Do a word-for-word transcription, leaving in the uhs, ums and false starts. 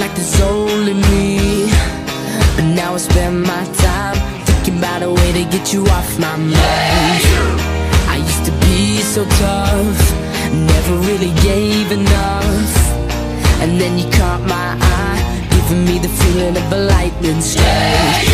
like there's only me. But now I spend my time thinking about a way to get you off my mind. I used to be so tough, never really gave enough. And then you caught my eye, giving me the feeling of a lightning strike.